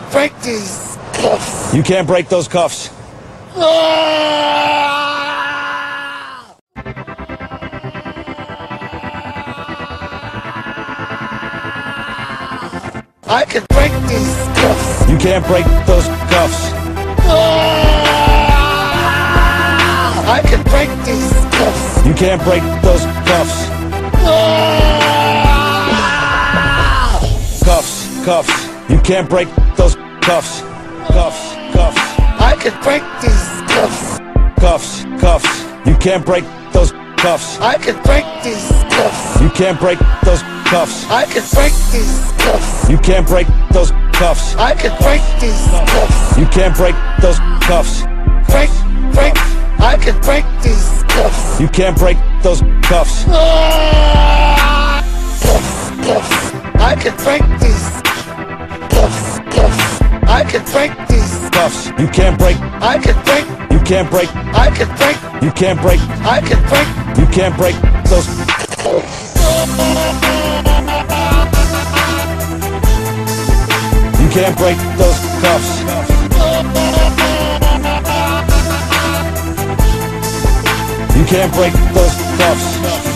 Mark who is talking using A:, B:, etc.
A: break these cuffs.
B: You can't break those cuffs.
A: I can break these cuffs.
B: You can't break those cuffs.
A: I can break these cuffs.
B: You can't break those cuffs. Cuffs, cuffs. You can't break those cuffs. Cuffs, cuffs.
A: I can break these cuffs.
B: Cuffs, cuffs. You can't break those cuffs.
A: I can break these cuffs.
B: You can't break those cuffs.
A: I can break these cuffs.
B: You can't break those cuffs.
A: I can break these cuffs.
B: You can't break those cuffs.
A: Break, break. I can break these cuffs.
B: You can't break those cuffs.
A: Cuffs, cuffs. I can break these cuffs, cuffs. I can break these
B: Cuffs. You can't break.
A: I can break.
B: You can't break.
A: I can break.
B: You can't break.
A: I can break.
B: You can't break those. You can't break those cuffs. You can't break those cuffs.